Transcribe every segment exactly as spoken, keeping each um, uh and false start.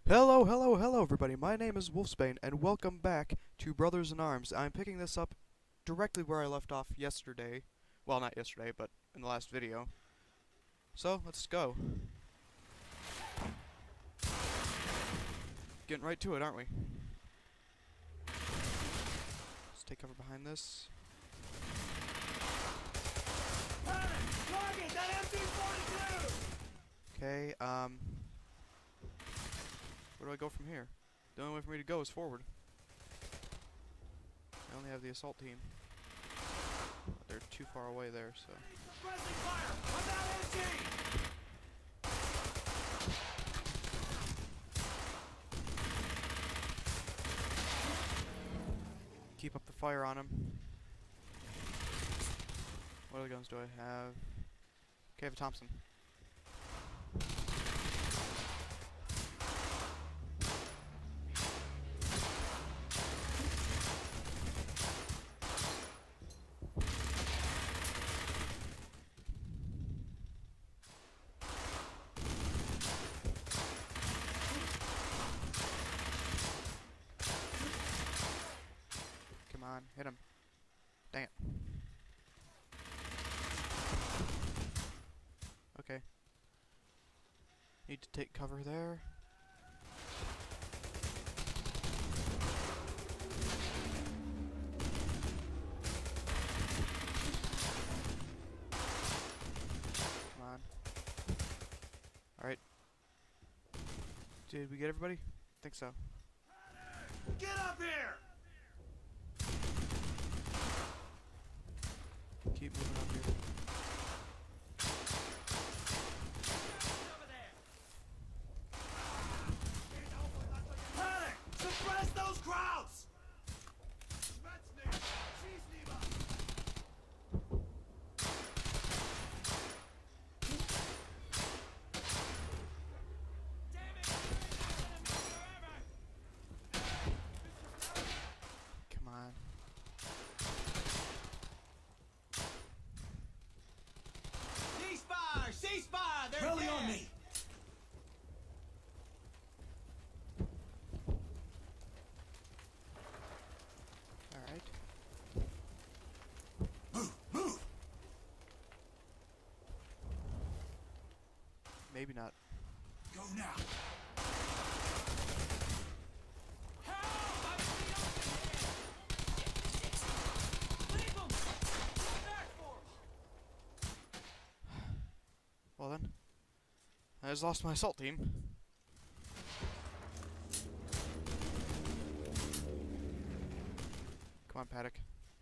Hello, hello, hello, everybody. My name is Wolfsbane, and welcome back to Brothers in Arms. I'm picking this up directly where I left off yesterday. Well, not yesterday, but in the last video. So, let's go. Getting right to it, aren't we? Let's take cover behind this. Okay, um... where do I go from here? The only way for me to go is forward. I only have the assault team. But they're too far away there, so... Keep up the fire on him. What other guns do I have? Okay, I have a Thompson. Come on, hit him. Dang it. Okay. Need to take cover there. Come on. Alright. Did we get everybody? I think so. Get up here! Keep moving up here. Panic! Suppress those crowds! Come on. Ceasefire! Ceasefire! They're Rally on me! Alright. Move! Move! Maybe not. Go now! Well then. I just lost my assault team. Come on, Paddock.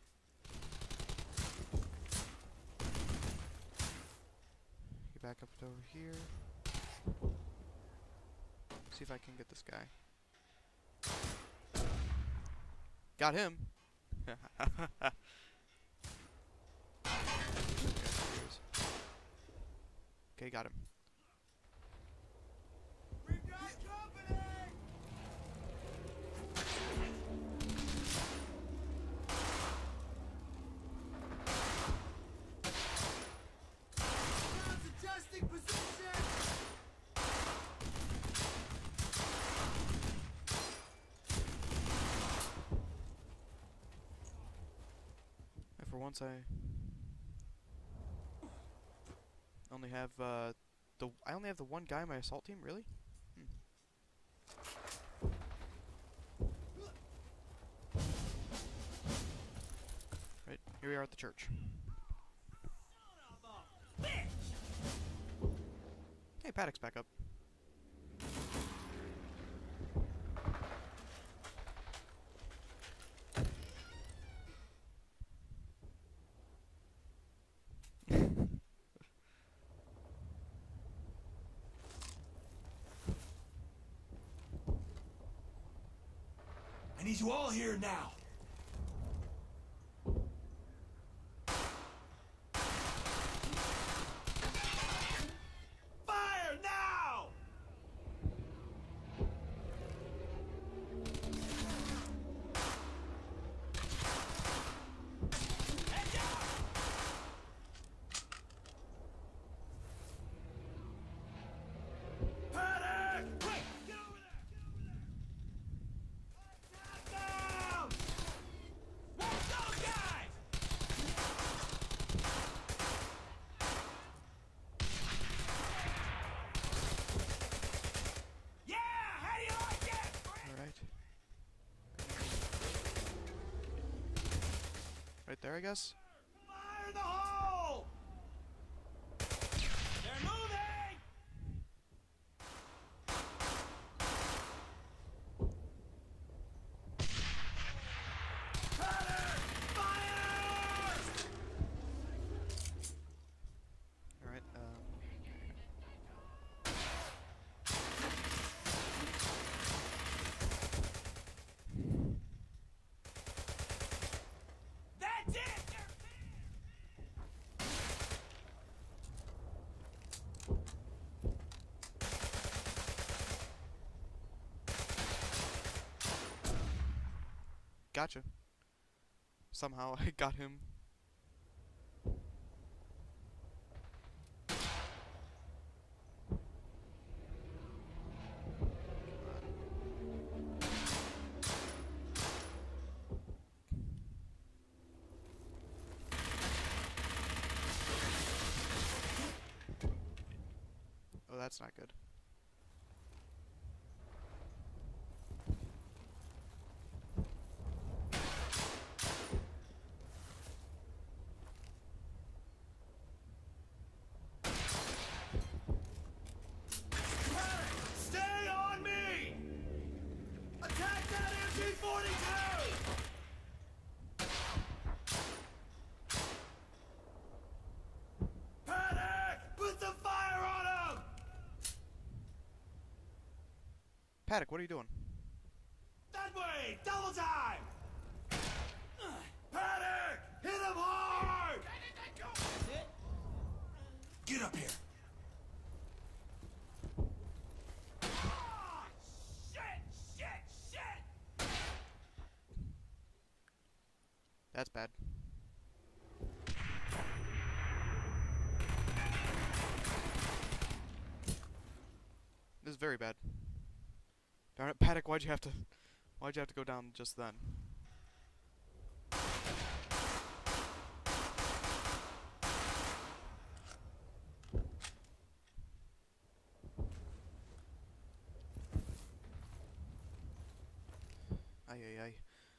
Get back up to over here. See if I can get this guy. Got him! Okay, got him. We've got company! Crowds adjusting position! And for once, I only have uh, the I only have the one guy in my assault team. Really? Hmm. Right here we are at the church. Hey, Paddock's back up. I need you all here now! Fire now! Panic! Quick! Get over there! there, I guess. Fire in the hole! They're moving! Cutter! Fire! Alright, um... That's it! Gotcha. Somehow I got him. Oh, that's not good. Stay on me! Attack that M G forty-two! Panic! Put the fire on him! Paddock, what are you doing? That way! Double time! Panic! Hit him hard! That's it? Get up here! Ah, shit! Shit! Shit! That's bad. This is very bad. Darn it, Paddock, why'd you have to... Why'd you have to go down just then? Ay, ay, ay.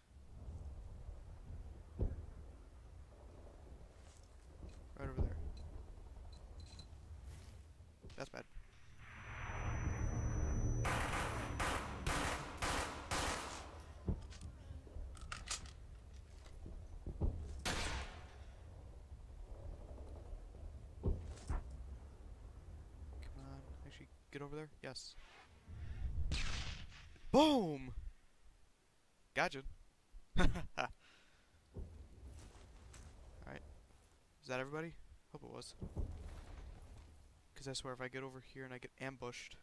Right over there. That's bad. Come on, actually get over there? Yes. Boom! Gotcha. Alright. Is that everybody? Hope it was. Because I swear if I get over here and I get ambushed...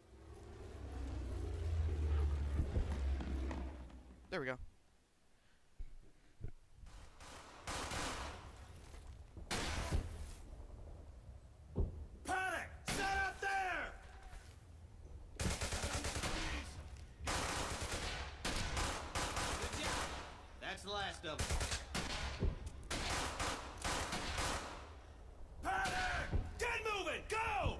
There we go. Panic! Set up there! That's the last of them. Panic! Get moving! Go!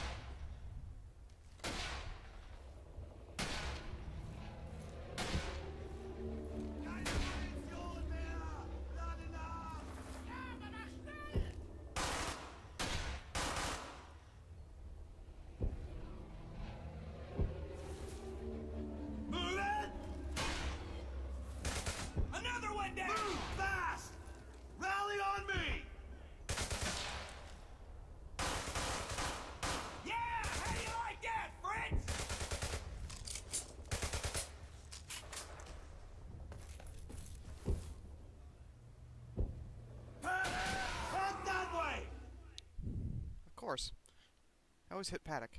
Move it! Another one down! Move fast! Rally on me! Yeah! How do you like that, Fritz? Panic! Head that way! Of course. I always hit Paddock.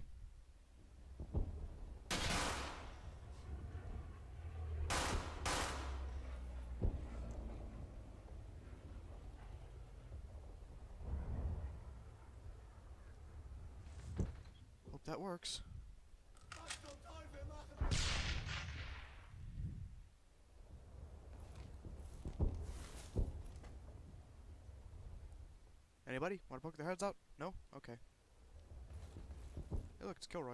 Hope that works. Anybody? Want to poke their heads out? No? Okay. Hey look, it's Kilroy.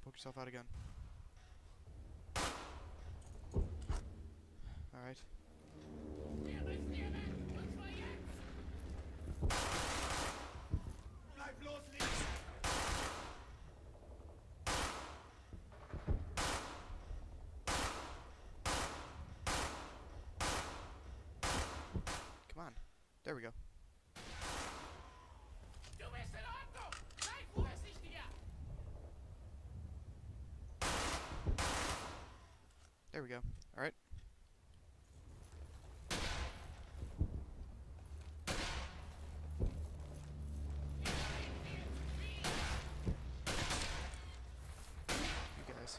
poke yourself out again. Alright. Come on. There we go. There we go. Alright. You guys.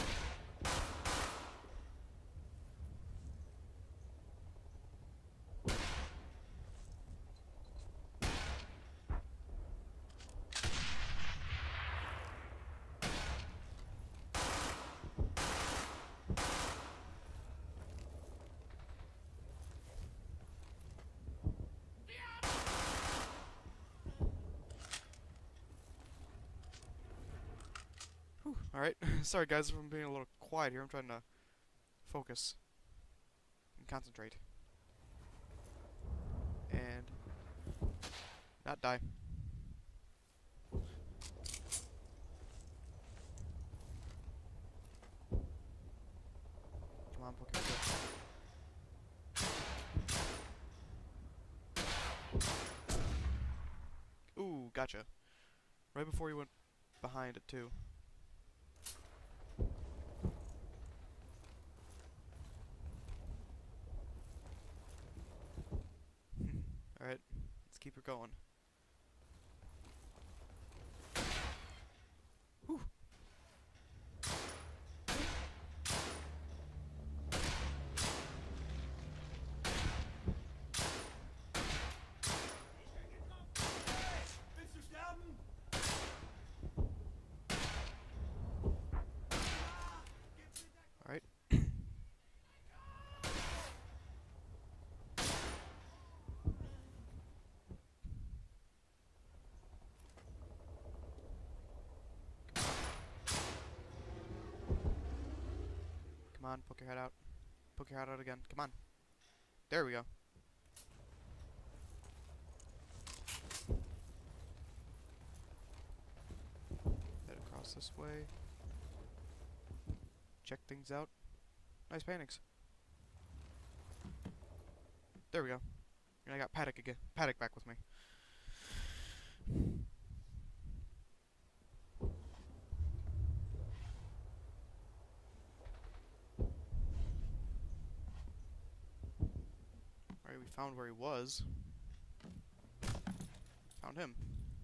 Alright, sorry guys if I'm being a little quiet here. I'm trying to focus and concentrate. And not die. Come on, Pokemon. Ooh, gotcha. Right before you went behind it too. Alright, let's keep her going. Whew. Alright. Come on, poke your head out. Poke your head out again. Come on. There we go. Head across this way. Check things out. Nice paintings. There we go. And I got Paddock again. Paddock back with me. Alright, we found where he was. Found him.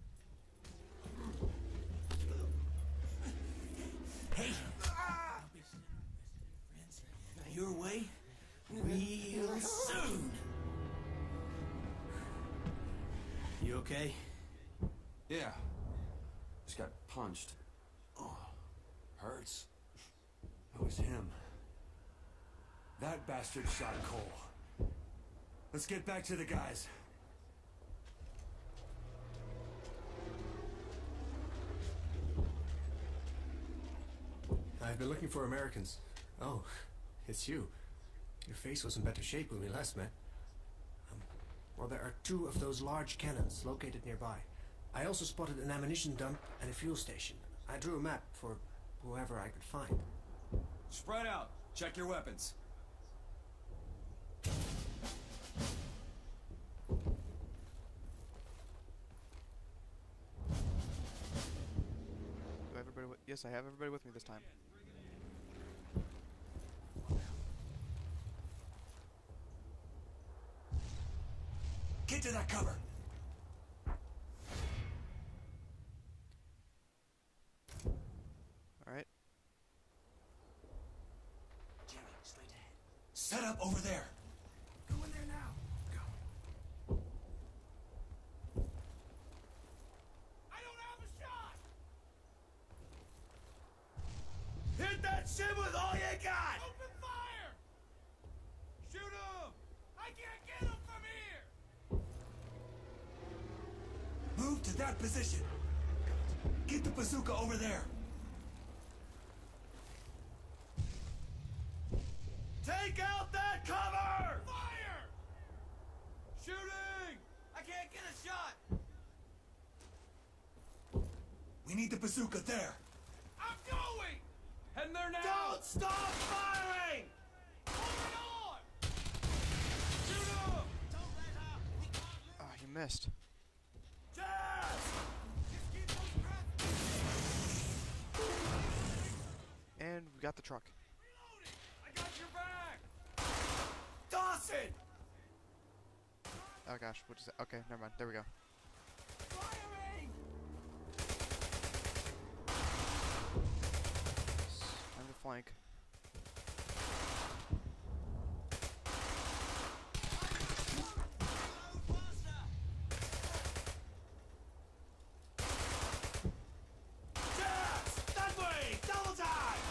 Hey! Your way? Real soon! You okay? Yeah. Just got punched. Oh, hurts. That was him. That bastard shot Cole. Let's get back to the guys. I've been looking for Americans. Oh, it's you. Your face was in better shape when we last met. Um, well, there are two of those large cannons located nearby. I also spotted an ammunition dump and a fuel station. I drew a map for whoever I could find. Spread out. Check your weapons. Do I have everybody with yes, I have everybody with me this time. Get to that cover. Alright. Jerry, straight ahead. Set up over there. Go in there now. Go. I don't have a shot! Hit that shit with all you got! Open fire! Shoot him! I can't get him from here! Move to that position. Get the bazooka over there. Take out that cover! Fire! Shooting! I can't get a shot! We need the bazooka there. I'm going! Heading there now! Don't stop firing! Hold on! Shoot him! Don't let up! We can't lose! Ah, you missed. Jazz! Just keep those crap- And we got the truck. Reloading! I got your back! Dawson! Oh gosh, what is that? Okay, never mind. There we go. Firing! Time to flank. Jazz! That way! Double time!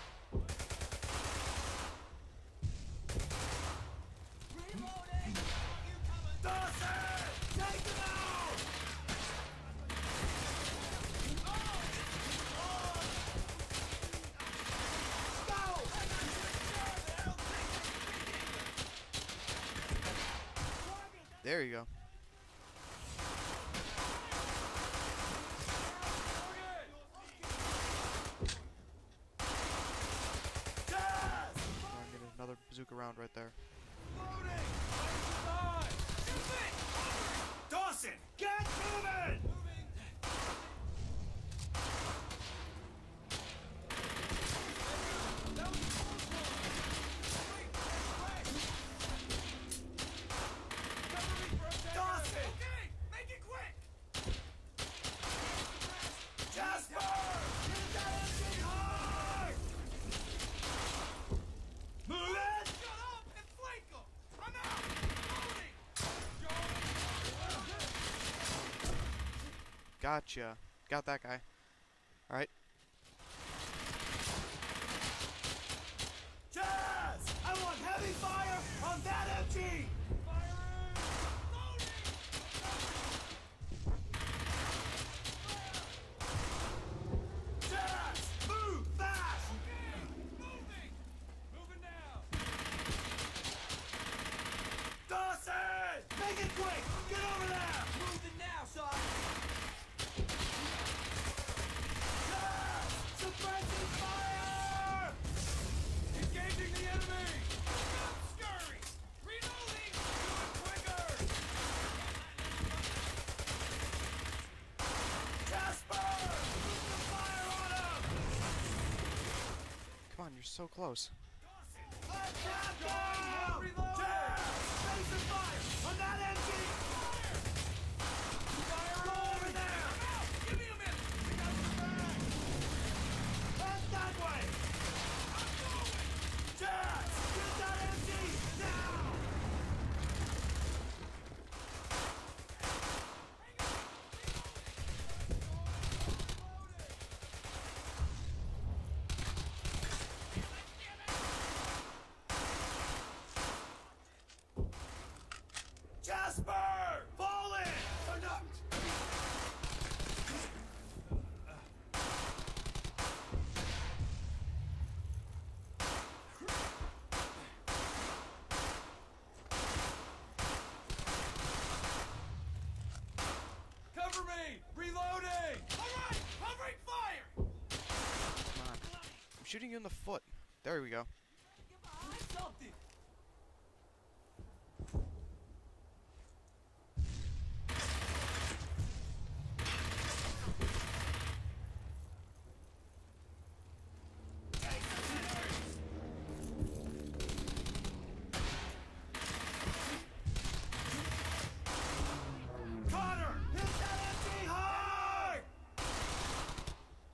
Reloading! You coming? Dawson! Take him out! Go! There you go. Jazz! I'm gonna get another bazooka round right there. Loading! Five! Shoot it! Dawson! Get moving! Moving! That was a close one! Wait! Wait! Cover me for a second! Dawson! Okay! Make it quick! Jasper! Hit that engine hard! Move it! Shut up and flank him! I'm out! Loading! Gotcha. Got that guy. Alright. Jazz! I want heavy fire on that M G! Firing! Loading! Jazz! Move fast! Okay! Moving! Moving now! Dawson! Make it quick! Get over there! Moving now, son! Jazz! Suppressing fire! Engaging the enemy! Stop scurry! Reloading! Do it quicker! Jasper! Move the fire on him! Come on, you're so close. Let that go! Reloading! Jazz! Facing fire on that M G! Fire Go over there! out! Give me a minute! I got your back! Head that way! I'm going! Jazz! Get that M G now! Jasper! Fall in! Or not! Cover me! Reloading! Alright! Covering fire! Come on. I'm shooting you in the foot. There we go. Get behind something! Connor! Hit that M G hard!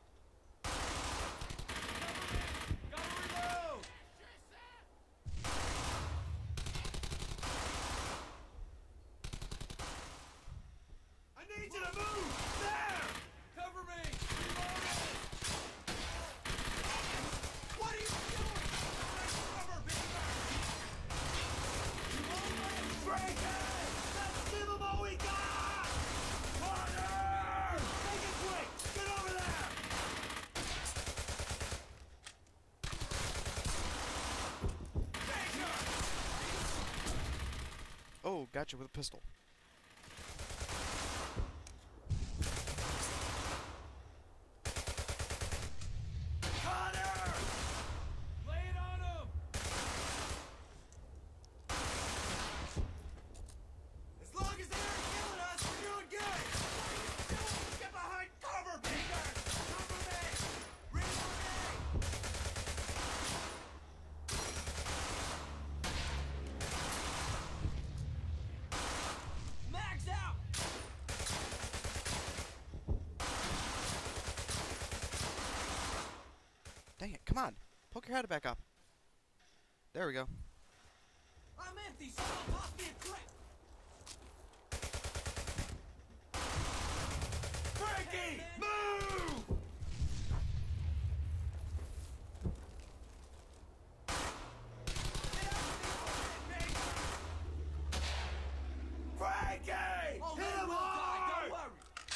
Gotta reload! at you with a pistol. Connor! Lay it on him! As long as they aren't killing us, we're doing good! Get behind cover, Peter! Cover me! Reloading! Max out! Dang it, come on. Poke your head back up. There we go. I'm empty, so don't toss me a clip! Frankie! Move! Frankie! Oh, hit him hard! Don't worry!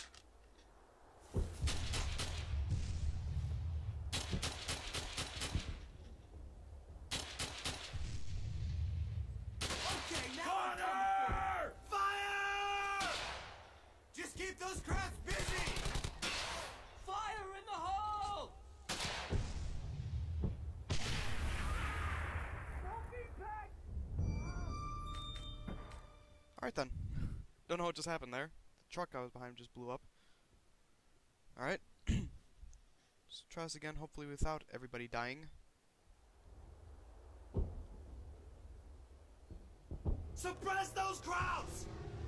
Okay, now Connor! Fire! Just keep those crabs busy! Fire in the hole! Alright then. Don't know what just happened there. The truck I was behind just blew up. Alright. Let's try this again, hopefully without everybody dying. Suppress those crowds!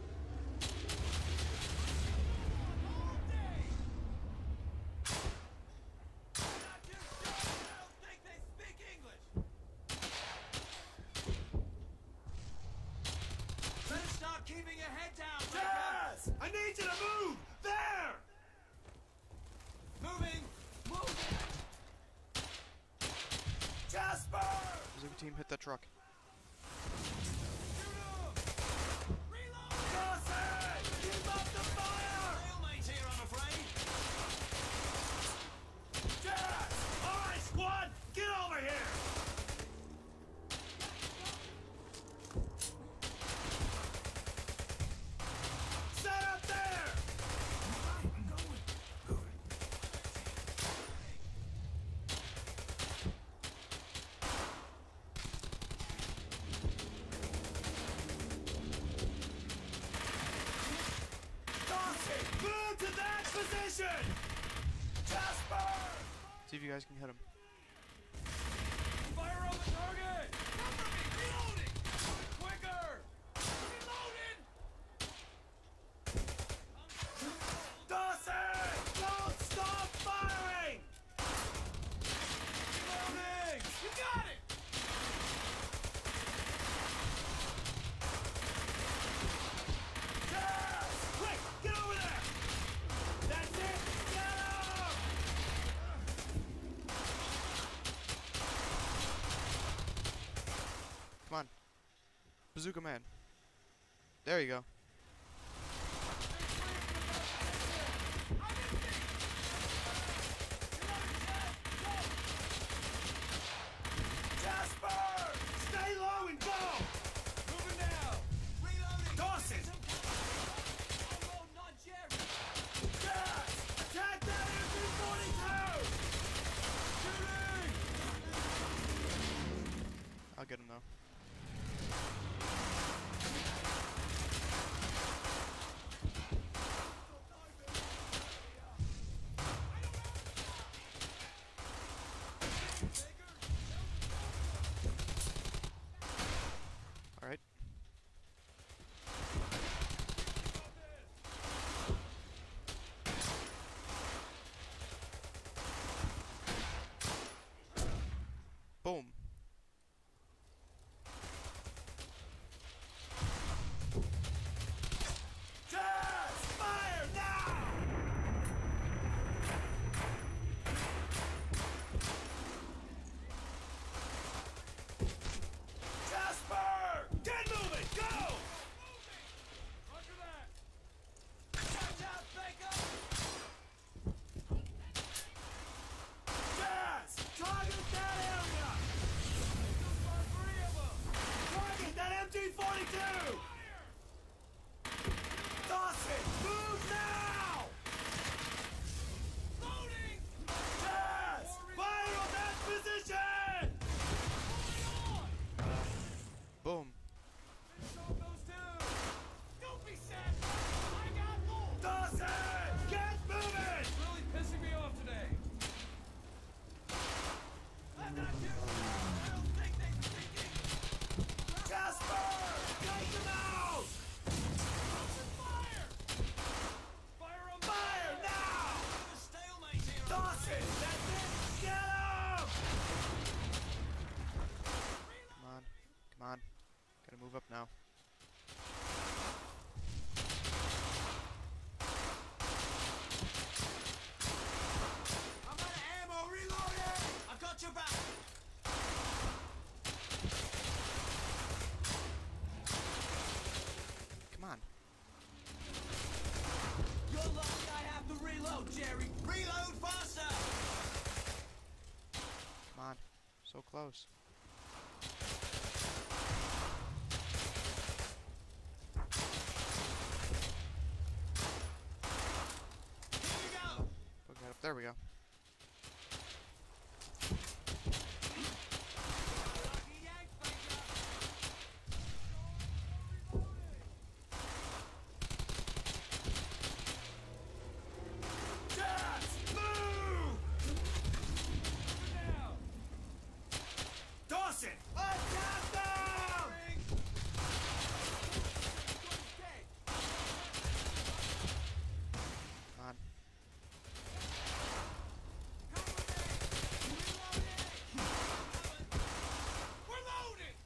Better stop keeping your head down, Jazz! I need you to move! There! Moving! Moving! Jasper! Bazooka team, hit that truck. Keep up the fire! Stalemate here, I'm afraid. Jazz! All right, squad, get over here! Set up there! I'm going. Move to that position! Jasper! See if you guys can hit him. Fire on the target! Cover me! Reloading! Do it quicker! Reloading! Dawson! Don't stop firing! Reloading! You got it! Jazz! Quick! Get over there! That's it! Get him! Come on. Bazooka man. There you go. Jasper! Stay low and go! Moving now! Reloading! Dawson! Unload, not Jerry! Jazz! Attack that M P forty-two! Shooting! I'll get him though. Alright. Boom. Gotta move up now. I'm out of ammo, reloading! I've got your back! Come on. You're lucky I have to reload, Jerry! Reload faster! Come on. So close. Here you go! Poke that up. There we go. Lucky yank, finger! Jazz! Move! Now! Dawson! Attack them! Come on. We're loading!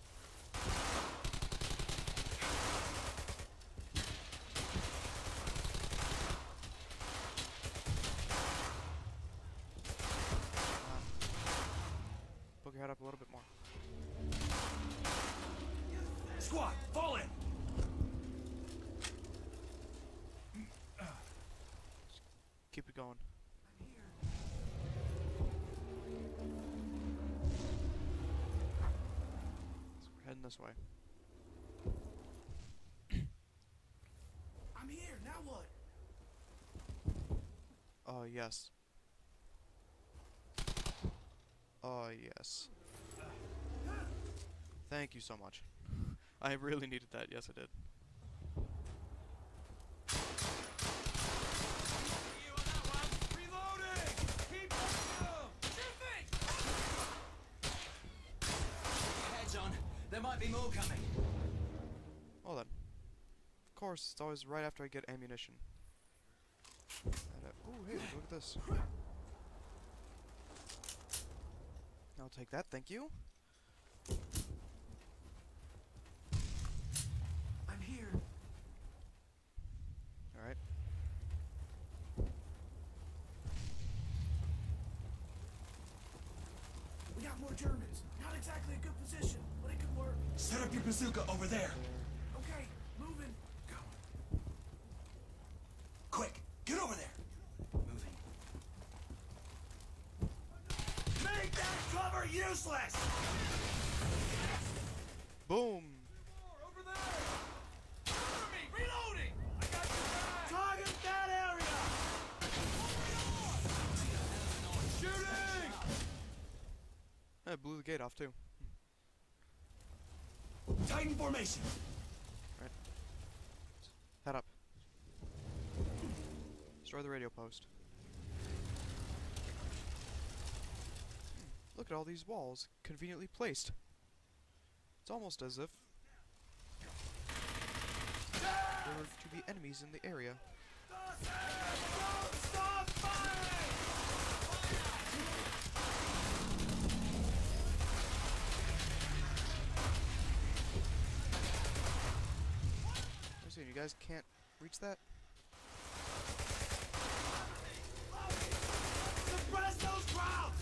Poke your head up a little bit more. Squad, fall in! Keep it going. So we're heading this way. I'm here, now what? Oh, yes. Oh, yes. Thank you so much. I really needed that. Yes, I did. You on that one! Reloading! Keep them! Shoot me! Heads on. There might be more coming. Well then. Of course, it's always right after I get ammunition. And, uh, ooh, hey, look at this. I'll take that, thank you. I'm here. Alright. We got more Germans. Not exactly a good position, but it could work. Set up your bazooka over there. Okay, moving. Go. Quick, get over there. Moving. Make that cover useless! Boom! Over there! Cover me! Reloading! I got your back! Target that area! Shooting! I blew the gate off too. Titan formation. Right. Head up. Destroy the radio post. Hmm, look at all these walls, conveniently placed. It's almost as if there were to be enemies in the area. Don't stop firing! I'm saying, you guys can't reach that? Suppress those crowds!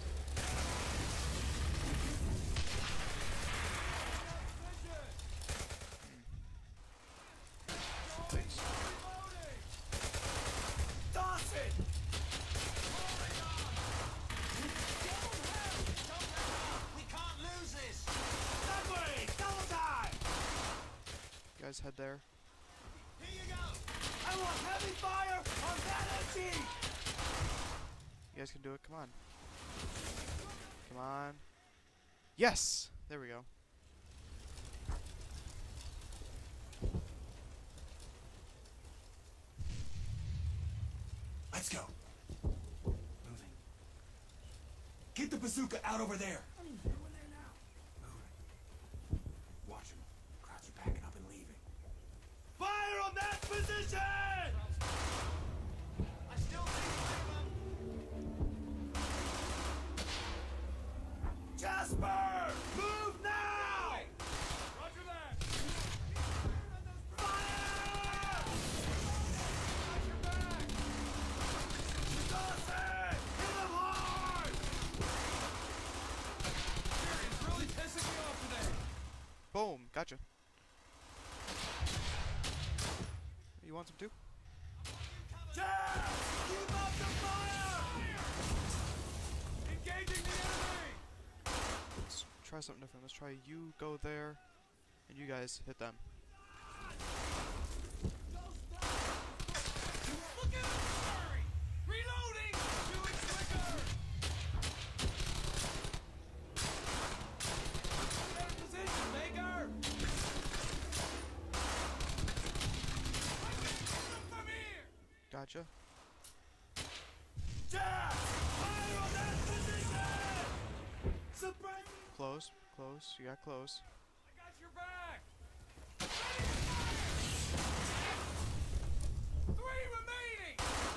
Thanks. Dawson! We can't lose this! That way! Double time! You guys head there. Here you go! I want heavy fire on that empty! You guys can do it, come on. Come on. Yes! There we go. Let's go. Moving. Get the bazooka out over there. Moving. Watch them. Crowds are packing up and leaving. Fire on that position! I still see them. Jasper! Move now! Roger that! want some too? Jazz! Keep up the fire! Engaging the enemy! Let's try something different. Let's try you go there, and you guys hit them. Look at him hurry! Reloading! Doing quicker! Better position, Maker! From here! Gotcha. Jazz! Fire on that position! Suppress! Close, close. You got close. I got your back! Three remaining!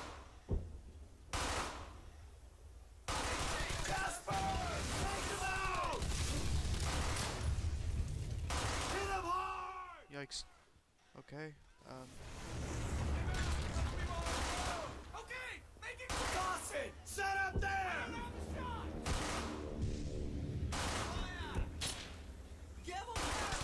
Jasper! Take him out! Hit him hard! Yikes. Okay. Um. Okay, make it quick! Dawson! Set up there! Give 'em hell!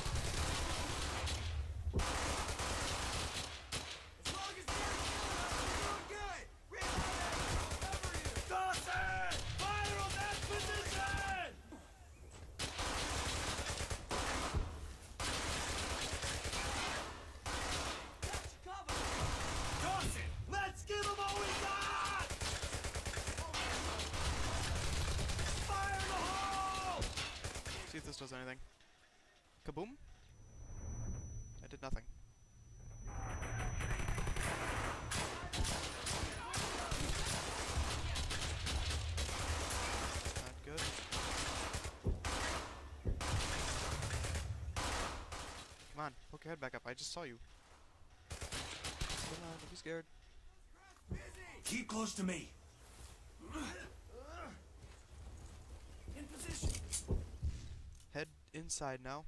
As long as they're doing good! Reloading! Cover you! Dawson! Fire on that position! Touch cover! Dawson! Let's give him all we got! Fire in the hole! See if this does anything. Kaboom! I did nothing. Not good. Come on, poke your head back up. I just saw you. Come on, don't be scared. Keep close to me. In position! Head inside now.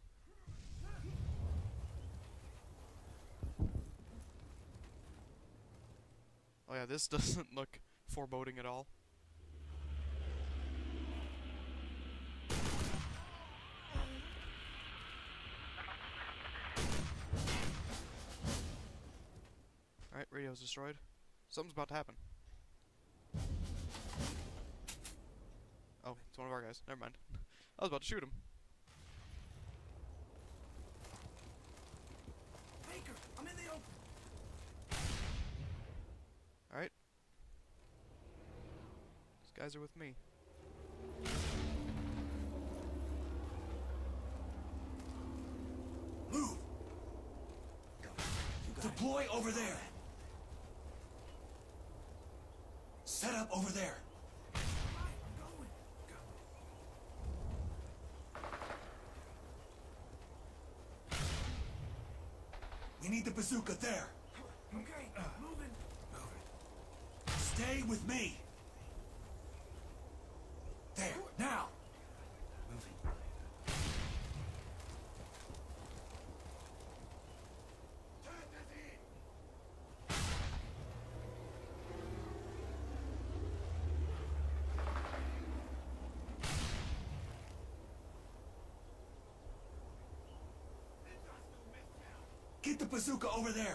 Oh yeah, this doesn't look foreboding at all. Alright, radio's destroyed. Something's about to happen. Oh, it's one of our guys. Never mind. I was about to shoot him. Baker, I'm in the open! Alright. These guys are with me. Move! Deploy over there! Set up over there! We need the bazooka there! Okay, moving! Stay with me! There, now! Get the bazooka over there!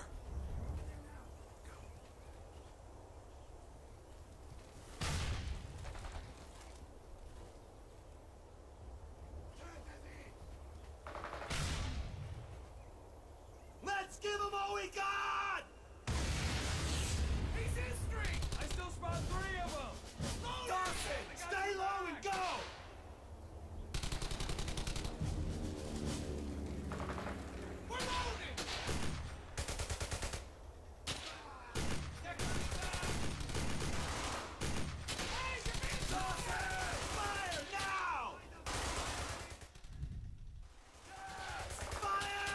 Let's give him all we got! He's history! I still spot three of them! Dawson, stay low and go! We're loaded! Dawson, fire now! Fire!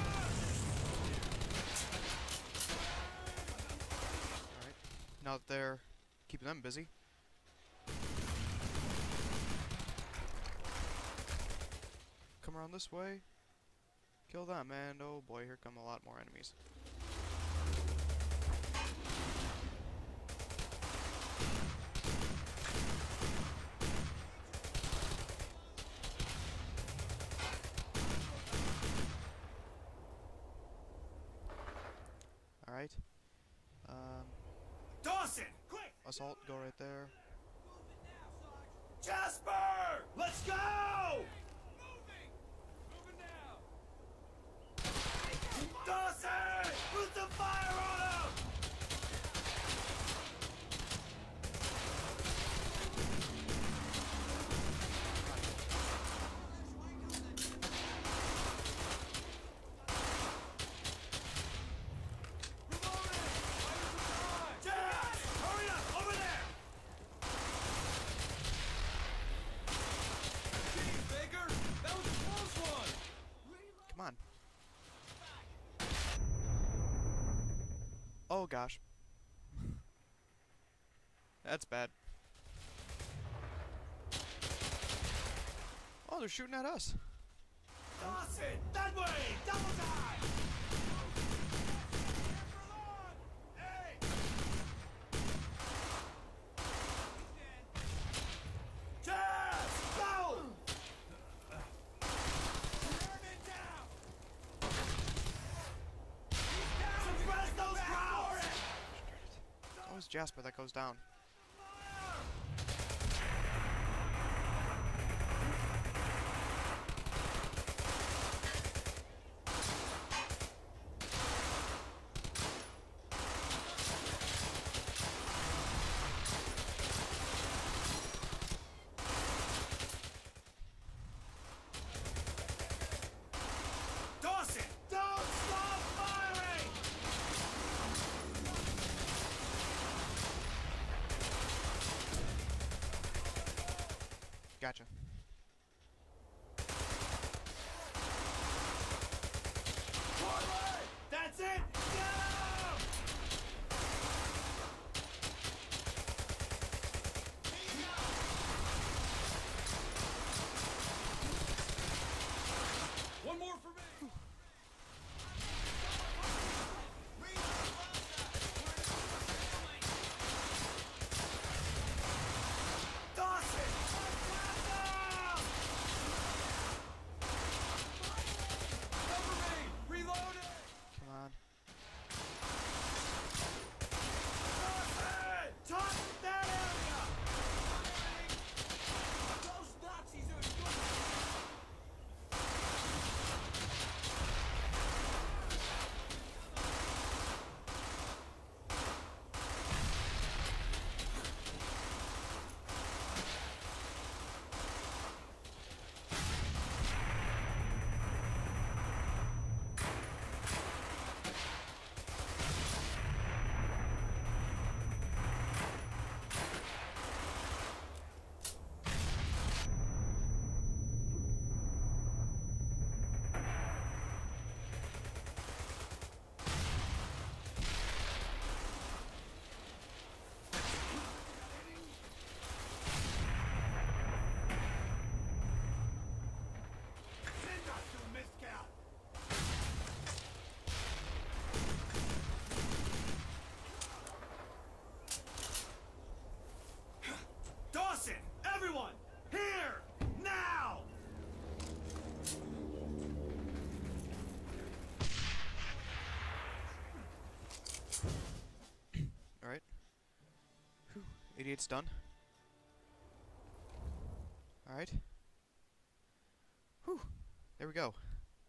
Alright. Now that they're keeping them busy. Come around this way. Kill them, and oh boy, here come a lot more enemies. Alright. Um, Dawson, quick! assault, go right there. Jasper! Let's go! Moving! Moving now! Dawson! Put the fire on him! Jas! Hurry up! Over there! Jeez, Baker! That was a close one! Come on. Oh gosh. That's bad. Oh, they're shooting at us. Dawson! That way! Double time! Hey! Jas! Go! Suppress those crowds! Oh, it's Jasper that goes down. Dawson! Don't stop firing! Gotcha. Forward! That's it! Get him! One more for me! Dawson! Cover me! Reloading! Come on. Dawson! Target that area! Those Nazis are good! Send us to miscount! Dawson! Everyone! Here! Now! Alright. Whew. Idiot's done. Alright. Whew. There we go.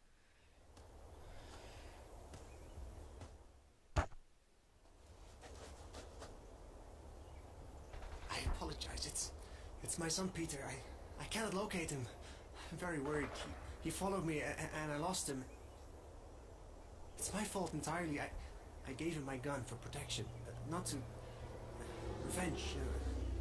I apologize. It's it's my son Peter. I I cannot locate him. I'm very worried. He, he followed me a, a- and I lost him. It's my fault entirely. I I gave him my gun for protection, uh, not to revenge. Uh,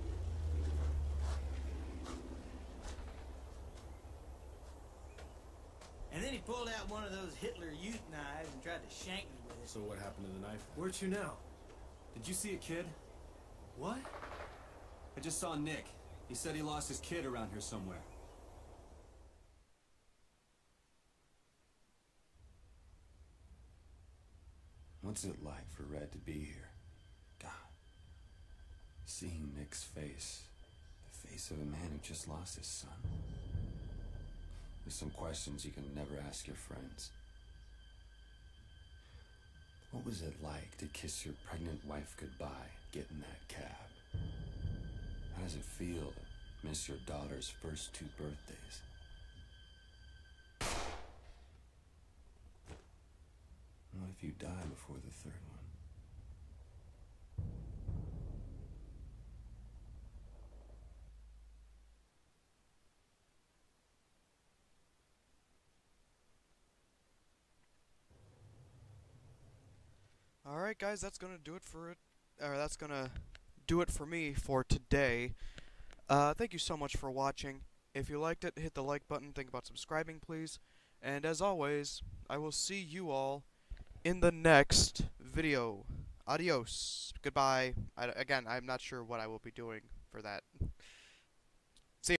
And then he pulled out one of those Hitler Youth knives and tried to shank me with it. So what happened to the knife? where to now? Did you see a kid? What? I just saw Nick. He said he lost his kid around here somewhere. What's it like for Red to be here? God. Seeing Nick's face. The face of a man who just lost his son. There's some questions you can never ask your friends. What was it like to kiss your pregnant wife goodbye, get in that cab? How does it feel to miss your daughter's first two birthdays? What if you die before the third one? Alright guys, that's gonna do it for it, or that's gonna do it for me for today. Uh, thank you so much for watching. If you liked it, hit the like button, think about subscribing please, and as always, I will see you all in the next video. Adios. Goodbye. I, again, I'm not sure what I will be doing for that.